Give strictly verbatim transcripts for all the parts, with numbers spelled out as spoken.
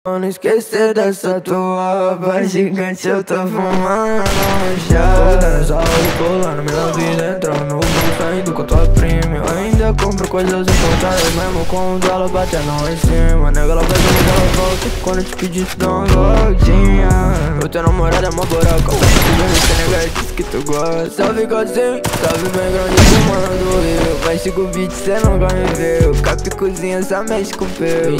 Não esquecer dessa tua voz gigante, eu tô fumando já. Tô dando pulando minha vida, entrando no mundo, saindo com tua prima. Eu ainda compro coisas importadas, mesmo com o dólar batendo lá em cima. Nega, ela vai quando ela volta, quando eu te pedir tu dá uma voltinha. O teu namorado é mó buraco, eu se nega, diz que tu gosta. Salve Godzinho, salve bem grande fumando eu. Mas sigo o beat, cê não vai me ver. O cap cozinha, só mexe com o peu.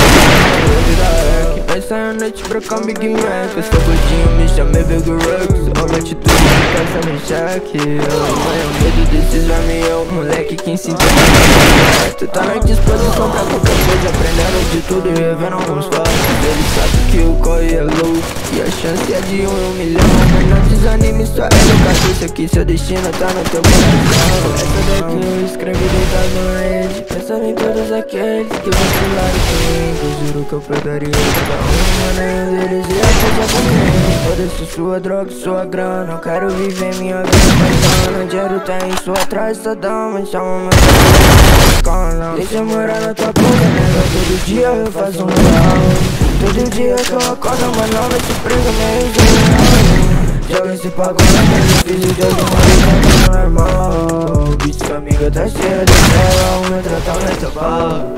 Vai sair a noite pra cá, Big Mac. Eu sou gordinho, me chamei Big Rex. Homem atitude, casa me cheque. Eu tenho medo desses vermes, eu moleque que ensina. Tu tá na disposição pra qualquer coisa, aprendendo de tudo e revendo alguns fatos. Ele sabe que o corre é louco e a chance é de um em um milhão. Mas não desanime, só é no cabeça que seu destino tá no teu coração. Essa daqui eu escrevi deitado na rede, pensando em todos aqueles que vacilaram comigo. Eu juro que eu pegaria cada uma, nenhum deles ia fazer por mim. Foda-se sua droga, sua grana, eu quero viver minha vida paisana. Dinheiro tem isso atrás da dama, chama meu escola. Deixa eu morar na tua boca, nega, todo dia eu faço um real. Todo dia que eu acordo uma nova surpresa, meio de joga esse pago na mesa, filho de alguma vida normal. Bitch, sua amiga tá cheia de tela, o meu tratamento é pau.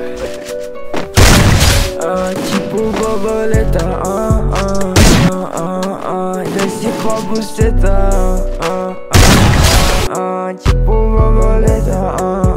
Ah, tipo borboleta, ah, ah, ah, ah, ah. Desce com a buceta, ah, ah, ah, ah. Tipo borboleta, ah.